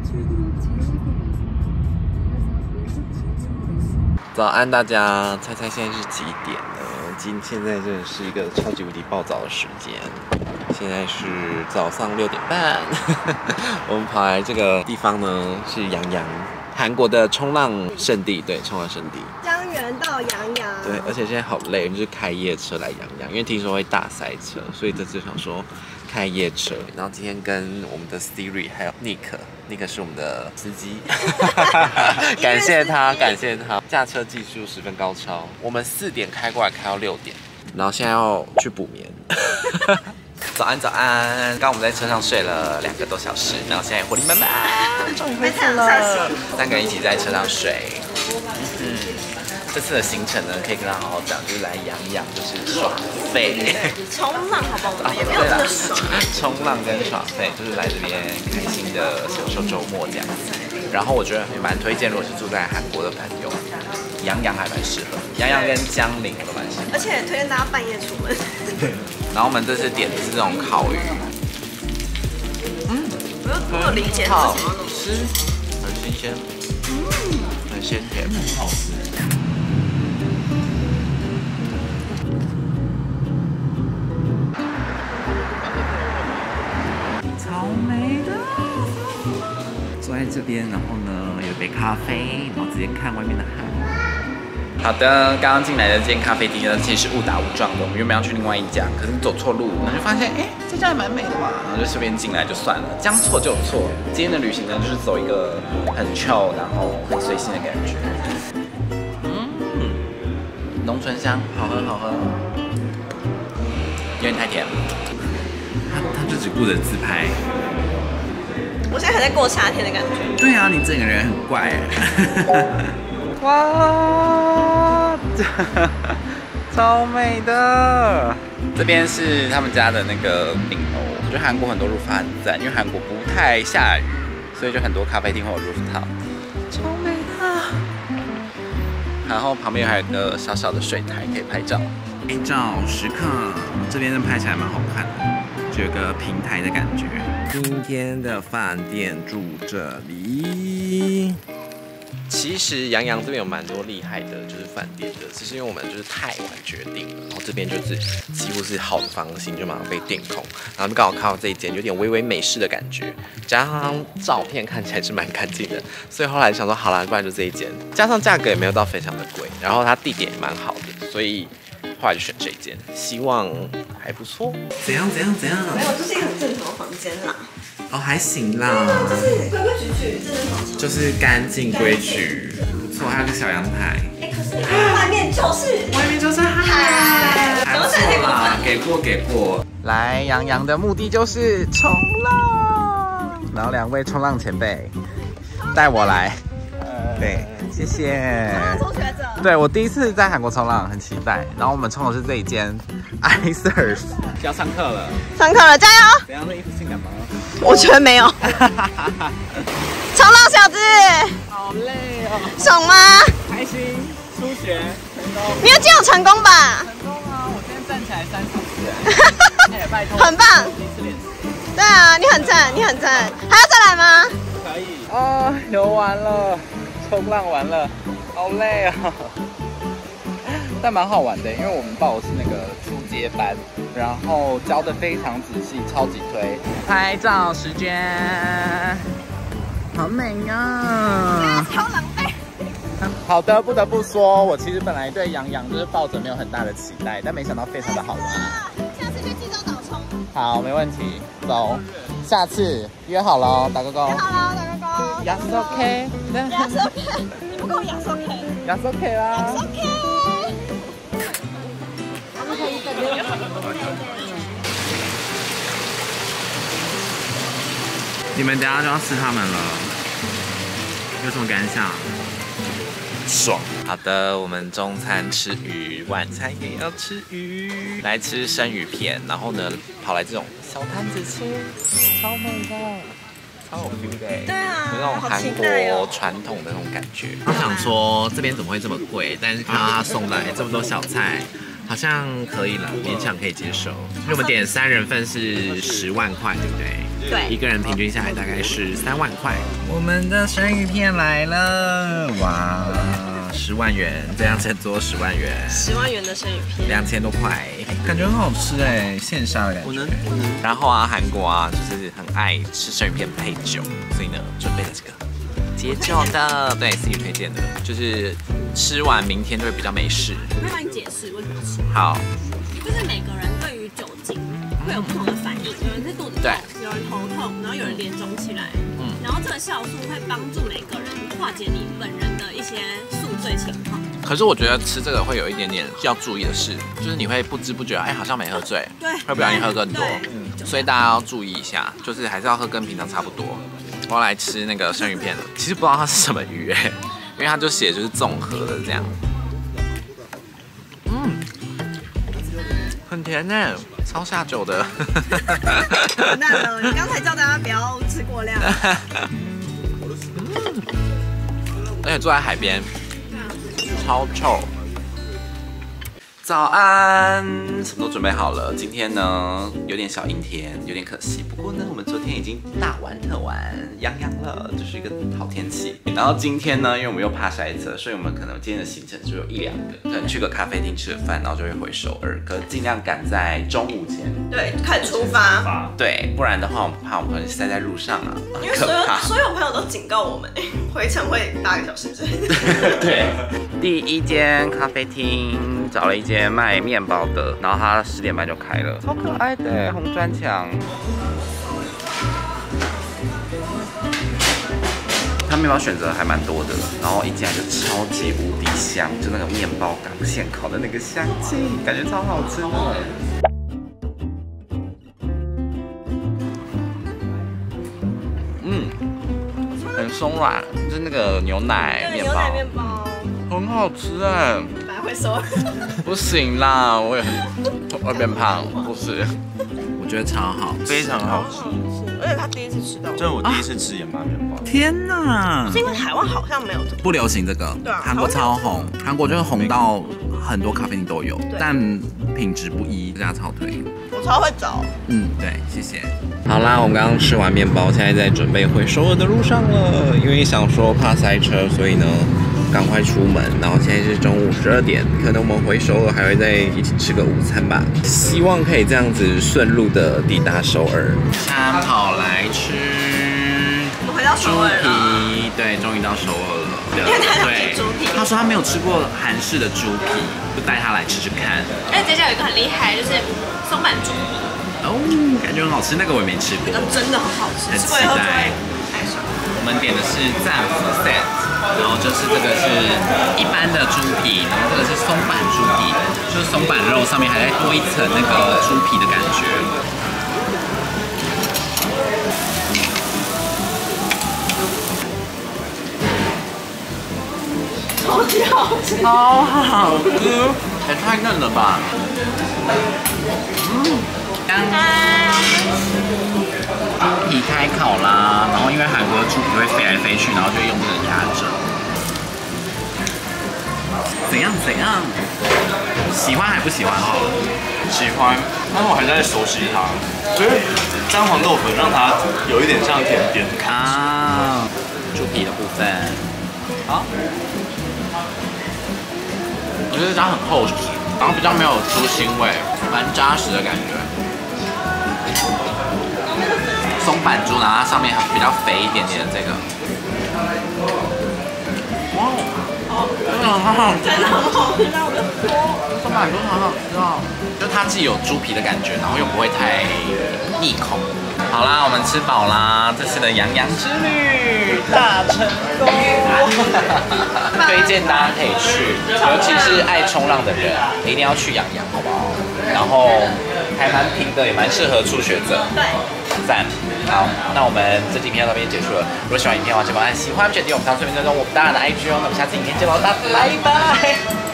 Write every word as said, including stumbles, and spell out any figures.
早安，大家！猜猜现在是几点呢？今现在真的是一个超级无敌暴躁的时间。现在是早上六点半，我们跑来这个地方呢，是阳阳，韩国的冲浪圣地，对，冲浪圣地。 江原到阳阳。对， 而且现在好累，就是开夜车来阳阳，因为听说会大塞车，所以这次想说开夜车。然后今天跟我们的 Siri 还有 Nick。Nick 是我们的司机，感谢他，感谢他，驾车技术十分高超。我们四点开过来，开到六点，然后现在要去补眠。早安，早安！刚刚我们在车上睡了两个多小时，然后现在活力满满，终于恢复了。三个人一起在车上睡。嗯，这次的行程呢，可以跟他好好讲，就是来养养，就是耍废。 冲浪好不好？也没有真的爽。 冲浪跟耍废，就是来这边开心的享受周末这样子。然后我觉得蛮推荐，如果是住在韩国的朋友，阳阳还蛮适合，阳阳跟江陵我都蛮喜欢。 而且推荐大家半夜出门。 然后我们这次点的是这种烤鱼，嗯， 我有理解好吃，很新鲜，嗯，很鲜甜，很好吃。超美的，坐在这边，然后呢有杯咖啡，然后直接看外面的海。好的，刚刚进来的这间咖啡厅呢，其实是误打误撞的。我们原本要去另外一家，可是走错路，然后就发现，哎，这家还蛮美的嘛，然后就顺便进来就算了，将错就错。今天的旅行呢，就是走一个很 chill， 然后很随性的感觉。嗯，浓醇香，好喝好喝，有点太甜。他他就只顾着自拍。 我现在还在过夏天的感觉。 对啊，你整个人很怪哎。哇，超美的！这边是他们家的那个顶楼，我觉得韩国很多 rooftop 很赞，因为韩国不太下雨，所以就很多咖啡厅会有 rooftop， 超美的。然后旁边还有一个小小的水台可以拍照，拍照时刻，这边拍起来蛮好看的，就有个平台的感觉。今天的饭店住这里。其实阳阳这边有蛮多厉害的，就是饭店的，只是因为我们就是太晚决定了，然后这边就是几乎是好的房型就马上被订空，然后刚好看到这一间有点微微美式的感觉，加上照片看起来是蛮干净的，所以后来想说好啦，不然就这一间，加上价格也没有到非常的贵，然后它地点也蛮好的，所以后来就选这一间，希望还不错。怎样怎样怎样？ 没有，这是一个很正常的房间啦。 哦，还行啦， 就是规规矩矩，真的好吵。就是干净规矩，不错，还有个小阳台。 哎，可是外面就是， 外面就是海，还不错啦，给过给过。来，阳阳的目的就是冲浪，然后两位冲浪前辈带我来，对，谢谢。 初学者。 对我第一次在韩国冲浪，很期待。然后我们冲的是这一间 iSurf。要上课了， 上课了，加油！ 怎样的衣服性感吗？ 我觉得没有。冲浪小子， 好累哦。 爽吗？ 开心，初学成功。 你有今有成功吧？ 成功啊！我今天站起来三小时。哎，拜托。 很棒。 第一次练习。 对啊，你很赞，你很赞。还要再来吗？ 可以。啊，游完了，冲浪完了，好累啊。但蛮好玩的，因为我们报的是那个初阶班，然后教的非常仔细，超级推。拍照时间，好美啊！ 超狼狈。 好的，不得不说，我其实本来对阳阳就是抱着没有很大的期待，但没想到非常的好玩。 下次去济州岛冲。 好，没问题，走。下次约好了，打勾勾。 约好了，打勾勾。 Yes OK。 Yes OK。你不够 Yes OK。 Yes OK 啦。 Yes OK。 你们等下就要吃它们了，有什么感想？爽。好的，我们中餐吃鱼，晚餐也要吃鱼，来吃生鱼片，然后呢，跑来这种小摊子吃，超美的，超有 feel 的。 对啊， 有那种韩国传统的那种感觉。我想说这边怎么会这么贵？但是看到他送来这么多小菜。 好像可以了，勉强可以接受。因为我们点三人份是十万块，对不对？ 对， 一个人平均下来大概是三万块。我们的生鱼片来了，哇，十万元，这样乘多十万元， 十万元的生鱼片， 两千多块，感觉很好吃哎，现杀的感觉。我能，我能。然后啊，韩国啊，就是很爱吃生鱼片配酒，所以呢，准备了这个。解酒的，对，自己推荐的，就是吃完明天就会比较没事。 我会帮你解释为什么吃。 好， 就是每个人对于酒精会有不同的反应，有人是肚子痛，有人头痛，然后有人脸肿起来。嗯，然后这个酵素会帮助每个人化解你本人的一些宿醉情况。 可是我觉得吃这个会有一点点要注意的是，就是你会不知不觉，哎，好像没喝醉， 对， 会不小心喝更多，嗯，所以大家要注意一下，就是还是要喝跟平常差不多。我要来吃那个生鱼片了，其实不知道它是什么鱼哎，因为它就写就是综合的这样。嗯，很甜呢，超下酒的。 完蛋了，你刚才叫大家不要吃过量。 嗯，而且坐在海边，超臭。早安，什么都准备好了。今天呢有点小阴天，有点可惜。不过呢，我们昨天已经大玩特玩，洋洋了，就是一个好天气。然后今天呢，因为我们又怕塞车，所以我们可能今天的行程只有一两个，可能去个咖啡厅吃个饭，然后就会回首尔，可尽量赶在中午前。 对，开始出发。 对，不然的话，我们怕我们可能塞在路上啊， 因为所有所有朋友都警告我们，回程会八个小时。 对，第一间咖啡厅找了一间卖面包的，然后它十点半就开了，超可爱的红砖墙。它面包选择还蛮多的，然后一进来就超级无敌香，就那个面包刚现烤的那个香气，感觉超好吃的。嗯，很松软，就是那个牛奶面包， 牛奶面包很好吃哎。 会收， 不行啦，我也会变胖，不是。我觉得超好， 非常好吃， 而且他第一次吃到， 这是我第一次吃盐巴面包。 天哪！ 是因为台湾好像没有这个， 不流行这个， 对啊， 韩国超红，韩国就是红到很多咖啡厅都有，但品质不一，这家超推。 我超会找。 嗯，对，谢谢。好啦，我们刚刚吃完面包，现在在准备回首尔的路上了，因为想说怕塞车，所以呢。赶快出门，然后现在是中午十二点，可能我们回首尔还会再一起吃个午餐吧。希望可以这样子顺路的抵达首尔。他跑来吃， 我们回到首尔了。猪皮，对，终于到首尔了。 因为他想吃猪皮， 他说他没有吃过韩式的猪皮，就带他来吃吃看。 而且接下来有一个很厉害，就是松板猪皮。 哦，感觉很好吃，那个我也没吃过。 那真的很好吃， 很期待。我们点的是战斧 set。然后就是这个是一般的猪皮，然后这个是松板猪皮，就是松板肉上面还在多一层那个猪皮的感觉。 超级好吃， 超好吃，也太嫩了吧！嗯，刚猪皮开烤啦，然后因为韩国的猪皮会飞来飞去，然后就用这个压着。怎样怎样？喜欢还不喜欢好了？ 喜欢，但是我还在熟悉它。所以姜黄豆粉让它有一点像甜点的感觉。 啊，猪皮的部分，好。我觉得它很厚实，然后比较没有猪腥味，蛮扎实的感觉。松板猪，然后它上面比较肥一点点的这个。哇！真的很好吃， 真的很好吃，让我们说， 松板猪很好吃哦，就它既有猪皮的感觉，然后又不会太腻口。好啦，我们吃饱啦，这次的洋洋之旅大成功，推荐大家可以去，尤其是爱冲浪的人，一定要去洋洋，好不好？然后还蛮平的，也蛮适合初学者， 对， 赞。好，那我们这期影片到这边结束了。如果喜欢影片的话，请帮按喜欢、点击我们上顺便追踪我们大家的 I G 哦。那我们下次影片见喽，大家拜拜。